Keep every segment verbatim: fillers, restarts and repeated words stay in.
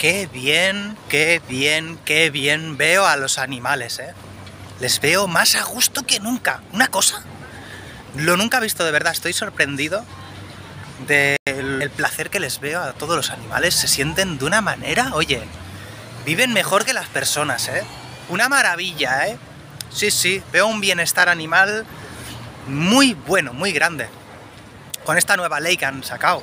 qué bien, qué bien, qué bien veo a los animales, ¿eh? Les veo más a gusto que nunca. Una cosa, lo nunca he visto de verdad, estoy sorprendido del el placer que les veo a todos los animales. Se sienten de una manera, oye, viven mejor que las personas, ¿eh? Una maravilla, ¿eh? Sí, sí, veo un bienestar animal muy bueno, muy grande. Con esta nueva ley que han sacado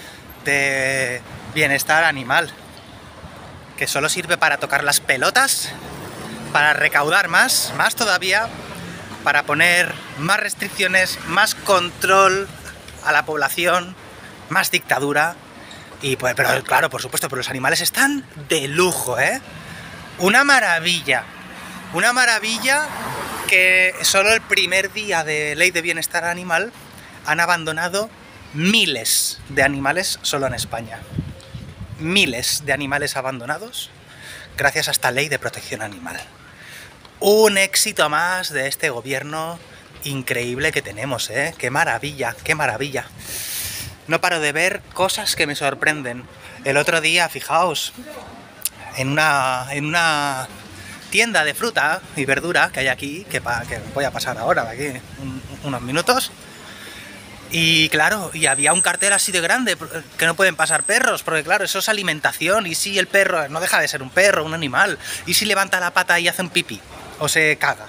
de bienestar animal, que solo sirve para tocar las pelotas, para recaudar más, más todavía, para poner más restricciones, más control a la población, más dictadura. Y pues, pero claro, por supuesto, pero los animales están de lujo, ¿eh? Una maravilla, una maravilla que solo el primer día de ley de bienestar animal han abandonado miles de animales solo en España. Miles de animales abandonados gracias a esta ley de protección animal. Un éxito más de este gobierno increíble que tenemos, ¿eh? ¡Qué maravilla, qué maravilla! No paro de ver cosas que me sorprenden. El otro día, fijaos, en una, en una tienda de fruta y verdura que hay aquí, que, pa, que voy a pasar ahora de aquí un, unos minutos, y claro, y había un cartel así de grande, que no pueden pasar perros, porque claro, eso es alimentación, y si el perro no deja de ser un perro, un animal, y si levanta la pata y hace un pipí, o se caga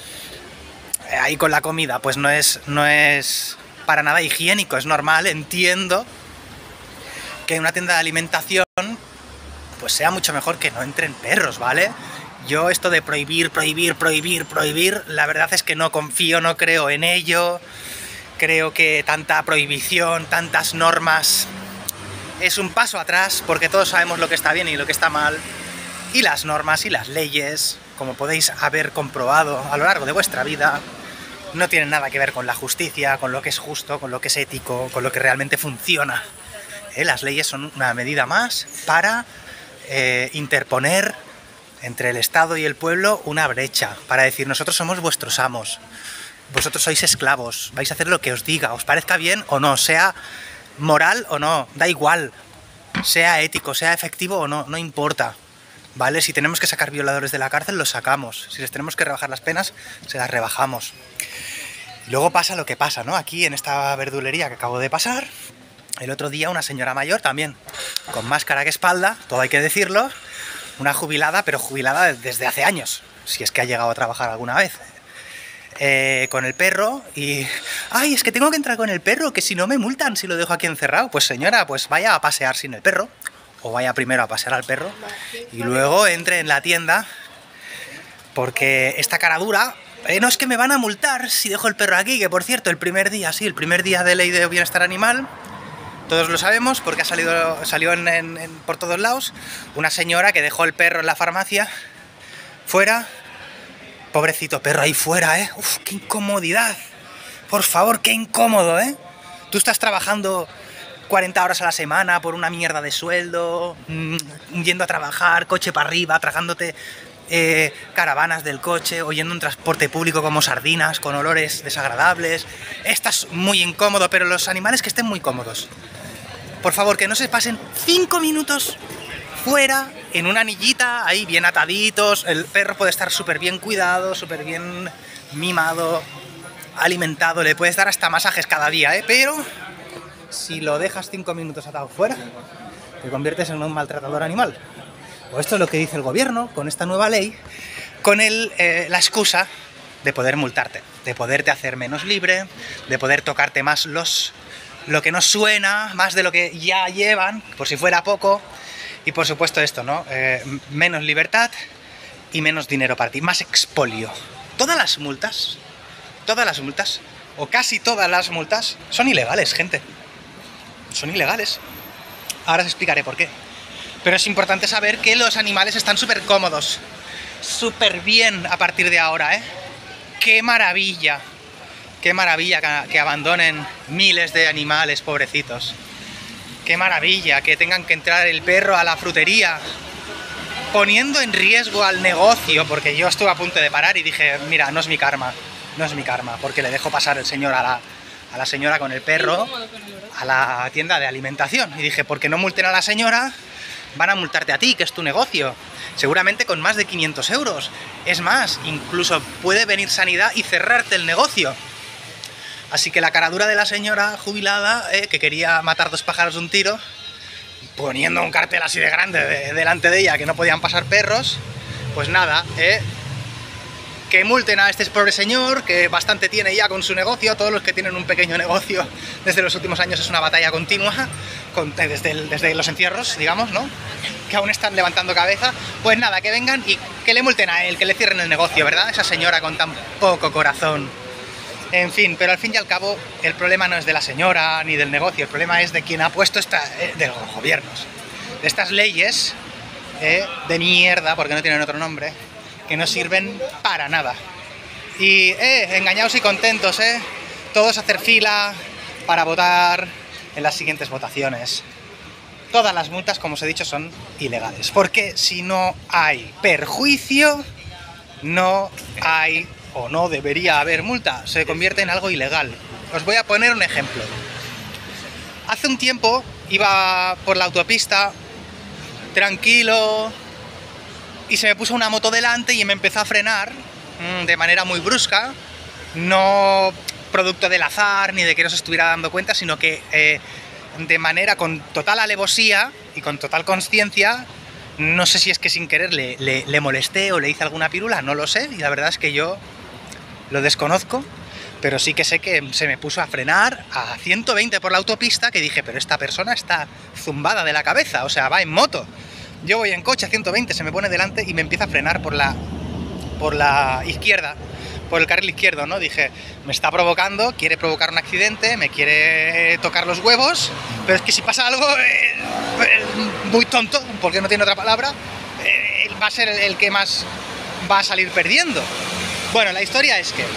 ahí con la comida, pues no es, no es para nada higiénico, es normal, entiendo que en una tienda de alimentación pues sea mucho mejor que no entren perros, ¿vale? Yo esto de prohibir, prohibir, prohibir, prohibir, la verdad es que no confío, no creo en ello. Creo que tanta prohibición, tantas normas, es un paso atrás, porque todos sabemos lo que está bien y lo que está mal. Y las normas y las leyes, como podéis haber comprobado a lo largo de vuestra vida, no tienen nada que ver con la justicia, con lo que es justo, con lo que es ético, con lo que realmente funciona. ¿Eh? Las leyes son una medida más para eh, interponer entre el Estado y el pueblo una brecha, para decir, nosotros somos vuestros amos. Vosotros sois esclavos, vais a hacer lo que os diga, os parezca bien o no, sea moral o no, da igual, sea ético, sea efectivo o no, no importa, ¿vale? Si tenemos que sacar violadores de la cárcel, los sacamos, si les tenemos que rebajar las penas, se las rebajamos. Luego pasa lo que pasa, ¿no? Aquí en esta verdulería que acabo de pasar, el otro día una señora mayor también, con máscara que espalda, todo hay que decirlo, una jubilada, pero jubilada desde hace años, si es que ha llegado a trabajar alguna vez. Eh, con el perro y... ¡Ay, es que tengo que entrar con el perro, que si no me multan si lo dejo aquí encerrado! Pues señora, pues vaya a pasear sin el perro, o vaya primero a pasear al perro y luego entre en la tienda, porque esta cara dura... Eh, no, es que me van a multar si dejo el perro aquí, que por cierto, el primer día, sí, el primer día de ley de bienestar animal, todos lo sabemos porque ha salido, salió en, en, en, por todos lados, una señora que dejó el perro en la farmacia, fuera... Pobrecito perro ahí fuera, ¿eh? Uf, qué incomodidad. Por favor, qué incómodo, ¿eh? Tú estás trabajando cuarenta horas a la semana por una mierda de sueldo, mmm, yendo a trabajar, coche para arriba, tragándote eh, caravanas del coche, o yendo en transporte público como sardinas, con olores desagradables. Estás muy incómodo, pero los animales que estén muy cómodos. Por favor, que no se pasen cinco minutos fuera, en una anillita, ahí bien ataditos. El perro puede estar súper bien cuidado, súper bien mimado, alimentado, le puedes dar hasta masajes cada día, ¿eh? Pero si lo dejas cinco minutos atado fuera, te conviertes en un maltratador animal. O esto es lo que dice el gobierno con esta nueva ley, con el, eh, la excusa de poder multarte, de poderte hacer menos libre, de poder tocarte más los, lo que nos suena, más de lo que ya llevan, por si fuera poco. Y por supuesto esto, ¿no? Eh, menos libertad y menos dinero para ti, más expolio. Todas las multas, todas las multas, o casi todas las multas, son ilegales, gente. Son ilegales. Ahora os explicaré por qué. Pero es importante saber que los animales están súper cómodos, súper bien a partir de ahora, ¿eh? ¡Qué maravilla! ¡Qué maravilla que, que abandonen miles de animales, pobrecitos! ¡Qué maravilla! Que tengan que entrar el perro a la frutería, poniendo en riesgo al negocio, porque yo estuve a punto de parar y dije, mira, no es mi karma, no es mi karma, porque le dejo pasar el señor a la, a la señora con el perro a la tienda de alimentación. Y dije, ¿por qué no multen a la señora van a multarte a ti, que es tu negocio, seguramente con más de quinientos euros. Es más, incluso puede venir Sanidad y cerrarte el negocio. Así que la caradura de la señora jubilada, eh, que quería matar dos pájaros de un tiro, poniendo un cartel así de grande de, delante de ella, que no podían pasar perros, pues nada, eh, que multen a este pobre señor, que bastante tiene ya con su negocio. Todos los que tienen un pequeño negocio desde los últimos años es una batalla continua, con, desde, el, desde los encierros, digamos, ¿no? Que aún están levantando cabeza. Pues nada, que vengan y que le multen a él, que le cierren el negocio, ¿verdad? Esa señora con tan poco corazón. En fin, pero al fin y al cabo, el problema no es de la señora ni del negocio, el problema es de quien ha puesto esta, eh, de los gobiernos, de estas leyes eh, de mierda, porque no tienen otro nombre, que no sirven para nada. Y, eh, engañados y contentos, eh, todos a hacer fila para votar en las siguientes votaciones. Todas las multas, como os he dicho, son ilegales, porque si no hay perjuicio, no hay o no debería haber multa, se convierte en algo ilegal. Os voy a poner un ejemplo. Hace un tiempo iba por la autopista, tranquilo, y se me puso una moto delante y me empezó a frenar mmm, de manera muy brusca, no producto del azar ni de que no se estuviera dando cuenta, sino que eh, de manera con total alevosía y con total conciencia. No sé si es que sin querer le, le, le molesté o le hice alguna pirula, no lo sé, y la verdad es que yo lo desconozco, pero sí que sé que se me puso a frenar a ciento veinte por la autopista, que dije, pero esta persona está zumbada de la cabeza, o sea, va en moto. Yo voy en coche a ciento veinte, se me pone delante y me empieza a frenar por la, por la izquierda, por el carril izquierdo, ¿no? Dije, me está provocando, quiere provocar un accidente, me quiere tocar los huevos, pero es que si pasa algo eh, eh, muy tonto, porque no tiene otra palabra, eh, va a ser el, el que más va a salir perdiendo. Bueno, la historia es que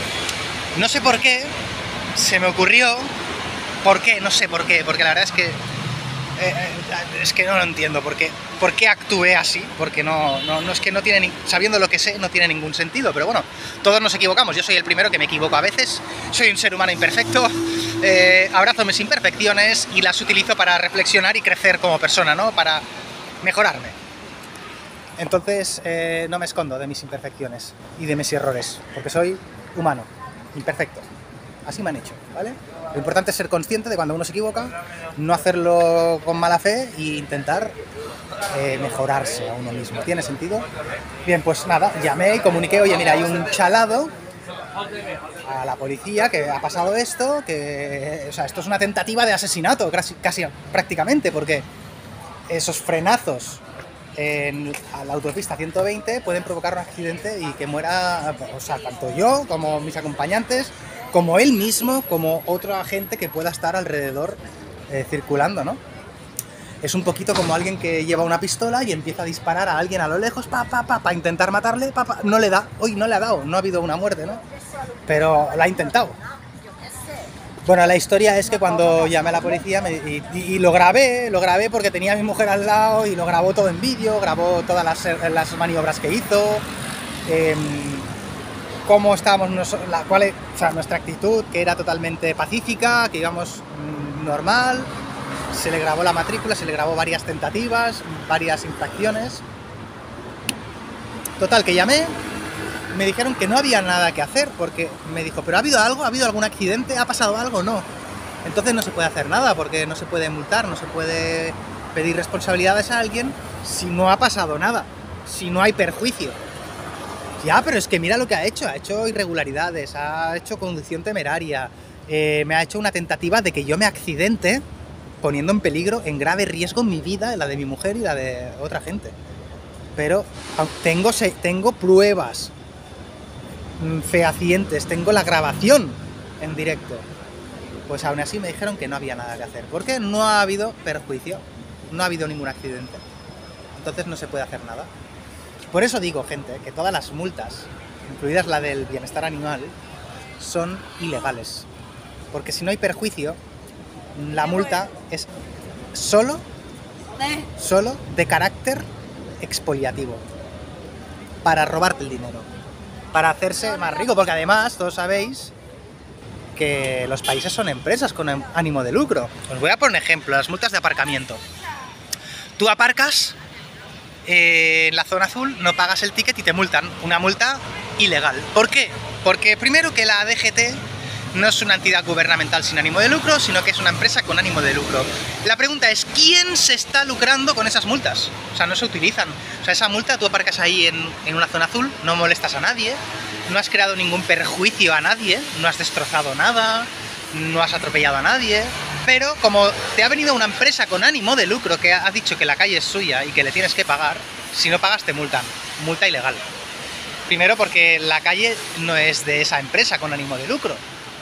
no sé por qué se me ocurrió, ¿por qué? No sé por qué, porque la verdad es que eh, es que no lo entiendo, por qué, por qué actué así, porque no, no, no es que no tiene, ni, sabiendo lo que sé, no tiene ningún sentido, pero bueno, todos nos equivocamos, yo soy el primero que me equivoco a veces, soy un ser humano imperfecto, eh, abrazo mis imperfecciones y las utilizo para reflexionar y crecer como persona, ¿no? Para mejorarme. Entonces, eh, no me escondo de mis imperfecciones y de mis errores, porque soy humano, imperfecto. Así me han hecho, ¿vale? Lo importante es ser consciente de cuando uno se equivoca, no hacerlo con mala fe e intentar eh, mejorarse a uno mismo. ¿Tiene sentido? Bien, pues nada, llamé y comuniqué, oye, mira, hay un chalado a la policía que ha pasado esto, que, o sea, esto es una tentativa de asesinato, casi, casi prácticamente, porque esos frenazos en a la autopista ciento veinte pueden provocar un accidente y que muera, o sea, tanto yo como mis acompañantes, como él mismo, como otra gente que pueda estar alrededor eh, circulando, ¿no? Es un poquito como alguien que lleva una pistola y empieza a disparar a alguien a lo lejos, pa, pa, pa, para intentar matarle, pa, pa, no le da, hoy no le ha dado, no ha habido una muerte, ¿no? Pero la ha intentado. Bueno, la historia es que cuando llamé a la policía me, y, y, y lo grabé, lo grabé porque tenía a mi mujer al lado y lo grabó todo en vídeo, grabó todas las, las maniobras que hizo, eh, cómo estábamos, la, cuál, o sea, nuestra actitud, que era totalmente pacífica, que íbamos mmm, normal, se le grabó la matrícula, se le grabó varias tentativas, varias infracciones. Total, que llamé. Me dijeron que no había nada que hacer, porque me dijo, ¿pero ha habido algo? ¿Ha habido algún accidente? ¿Ha pasado algo? No. Entonces no se puede hacer nada, porque no se puede multar, no se puede pedir responsabilidades a alguien si no ha pasado nada, si no hay perjuicio. Ya, pero es que mira lo que ha hecho, ha hecho irregularidades, ha hecho conducción temeraria, eh, me ha hecho una tentativa de que yo me accidente, poniendo en peligro, en grave riesgo mi vida, la de mi mujer y la de otra gente. Pero tengo, tengo pruebas fehacientes, tengo la grabación en directo. Pues aún así me dijeron que no había nada que hacer, porque no ha habido perjuicio, no ha habido ningún accidente. Entonces no se puede hacer nada. Por eso digo, gente, que todas las multas, incluidas la del bienestar animal, son ilegales. Porque si no hay perjuicio, la multa es solo, solo de carácter expoliativo, para robarte el dinero, para hacerse más rico, porque además todos sabéis que los países son empresas con ánimo de lucro. Os voy a poner un ejemplo, las multas de aparcamiento. Tú aparcas eh, en la zona azul, no pagas el ticket y te multan. Una multa ilegal. ¿Por qué? Porque primero que la D G T no es una entidad gubernamental sin ánimo de lucro, sino que es una empresa con ánimo de lucro. La pregunta es, ¿quién se está lucrando con esas multas? O sea, no se utilizan. O sea, esa multa, tú aparcas ahí en, en una zona azul, no molestas a nadie, no has creado ningún perjuicio a nadie, no has destrozado nada, no has atropellado a nadie, pero como te ha venido una empresa con ánimo de lucro que ha dicho que la calle es suya y que le tienes que pagar, si no pagas te multan. Multa ilegal. Primero porque la calle no es de esa empresa con ánimo de lucro.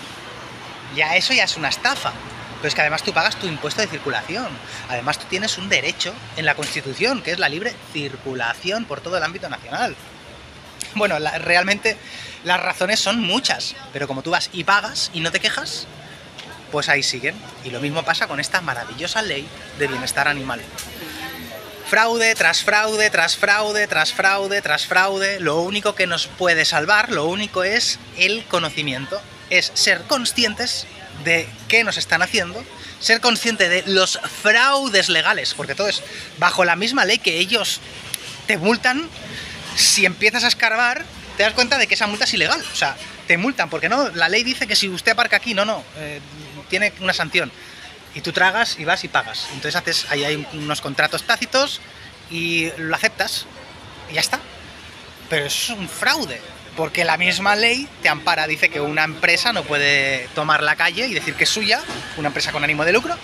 Ya eso ya es una estafa. Pero es que además tú pagas tu impuesto de circulación. Además tú tienes un derecho en la Constitución, que es la libre circulación por todo el ámbito nacional. Bueno, la, realmente las razones son muchas, pero como tú vas y pagas y no te quejas, pues ahí siguen. Y lo mismo pasa con esta maravillosa ley de bienestar animal. Fraude tras fraude, tras fraude, tras fraude, tras fraude. Lo único que nos puede salvar, lo único es el conocimiento. Es ser conscientes de qué nos están haciendo, ser consciente de los fraudes legales, porque todo es bajo la misma ley que ellos te multan. Si empiezas a escarbar, te das cuenta de que esa multa es ilegal. O sea, te multan, porque no, la ley dice que si usted aparca aquí, no, no, eh, tiene una sanción. Y tú tragas y vas y pagas. Entonces haces, ahí hay unos contratos tácitos y lo aceptas y ya está. Pero eso es un fraude, porque la misma ley te ampara, dice que una empresa no puede tomar la calle y decir que es suya, una empresa con ánimo de lucro.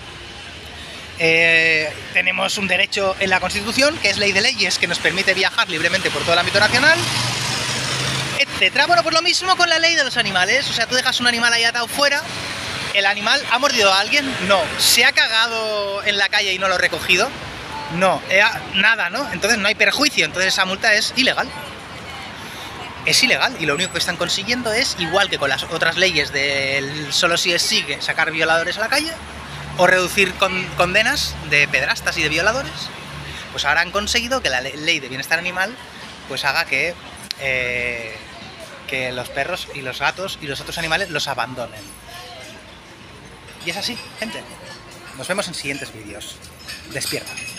Eh, tenemos un derecho en la Constitución, que es ley de leyes, que nos permite viajar libremente por todo el ámbito nacional, etcétera. Bueno, pues lo mismo con la ley de los animales. O sea, tú dejas un animal ahí atado fuera, ¿el animal ha mordido a alguien? No. ¿Se ha cagado en la calle y no lo he recogido? No. Eh, nada, ¿no? Entonces no hay perjuicio, entonces esa multa es ilegal. Es ilegal, y lo único que están consiguiendo es, igual que con las otras leyes del solo si es sí, sacar violadores a la calle, o reducir con, condenas de pedrastas y de violadores, pues ahora han conseguido que la ley de bienestar animal pues haga que, eh, que los perros y los gatos y los otros animales los abandonen. Y es así, gente. Nos vemos en siguientes vídeos. Despierta.